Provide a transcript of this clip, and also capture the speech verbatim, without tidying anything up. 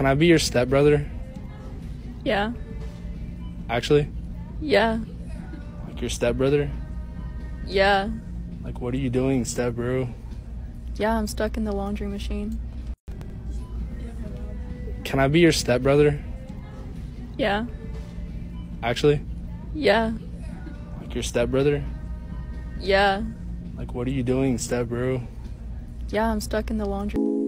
Can I be your stepbrother? Yeah. Actually? Yeah. Like your stepbrother? Yeah. Like, what are you doing, stepbro? Yeah, I'm stuck in the laundry machine. Can I be your stepbrother? Yeah. Actually? Yeah. Like your stepbrother? Yeah. Like, what are you doing, stepbro? Yeah, I'm stuck in the laundry.